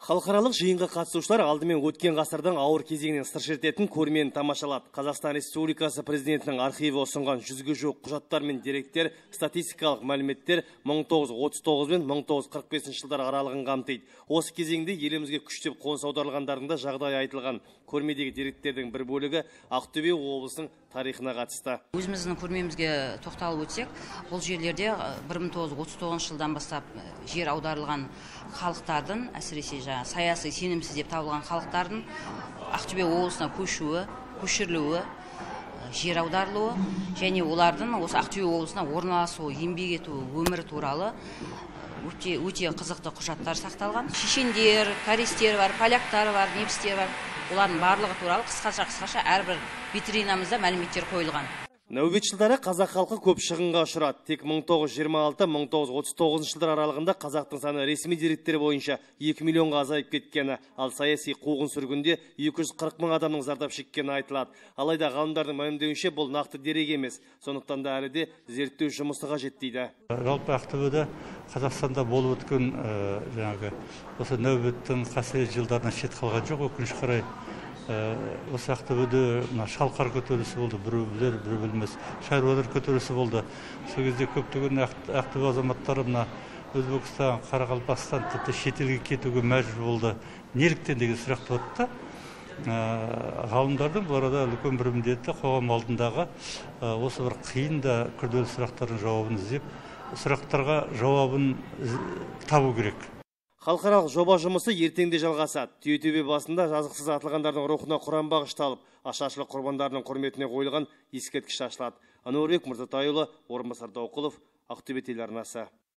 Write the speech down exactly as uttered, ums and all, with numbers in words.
Халықаралық жиынға қатысушылар алдымен өткен ғасырдың ауыр кезеңінен сыр шертетін көрмені тамашалады. Қазақстан Республикасы президентінің архиві ұсынған жүзге жуық құжаттар мен деректер, статистикалық мәліметтер мың тоғыз жүз отыз тоғыз бен мың тоғыз жүз қырық бесінші жылдар аралығын қамтиды. Осы кезеңде елімізге күштеп қоныс аударылғандардың да жағдайы айтылған. Көрмедегі деректердің бір бөлігі Ақтөбе облысының тарихына қатысты. Өзіміздің көрмемізге тоқталып өтсек, бұл жерлерде бір мың тоғыз жүз отыз тоғызыншы жылдан бастап жер аударылған халықтардың, әсіресе жаңа саяси сенімсіз деп табылған халықтардың Ақтөбе облысына көшуі, көшірілуі, жер аударылуы және олардың осы Ақтөбе облысына орналасуы, еңбек етуі, өмірі туралы өте өте қызықты құжаттар сақталған. Шешендер, корейстер бар, поляктар бар, немістер бар. Олардың барлығы туралы қысқаша-қысқаша әрбір витринамызда мәліметтер қойылған. Нәубет жылдары қазақ халқы көп шығынға ұшырады. Тек мың тоғыз жүз жиырма алты - мың тоғыз жүз отыз тоғызыншы жылдар аралығында қазақтың саны ресми деректер бойынша екі миллионға азайып кеткені, ал саяси қуғын сүргінде екі жүз қырық мың адамның зардап шеккені айтылады. Алайда ғалымдардың мәлімдеуінше бұл нақты дерек емес. Сондықтан да әлі де зерттеу жұмысы қажет дейді. Жалпы Ақтөбеде Қазақстанда болып өткен жаңағы осы нәубеттің қасірет жылдарына шет қалған жоқ, өкінішке қарай. Осы Ақтөбеде шалқар көтерілісі болды, бір білер, бір білмес, шаруалар көтерілісі болды. Сол кезде көптеген Ақтөбе азаматтары мына Өзбекстан, Қарақалпақстан, тіпті шетелге кетуге мәжбүр болды. Неліктен деген сұрақ туады. Ғалымдардың бұл арада үлкен бір міндеті қоғам алдындағы осы бір қиын да күрделі сұрақтардың жауабын іздеп, сұрақтарға жауабын табу керек. Халықаралық жоба жұмысы ертеңде жалғасады. Түйетөбе басында жазықсыз атылғандардың рухына құран бағышталып, ашаршылық құрбандарының құрметіне қойылған ескерткіш ашылады. Әнуарбек Мырзатайұлы, Орынбасар Дауқылов, Ақтөбе телеарнасы.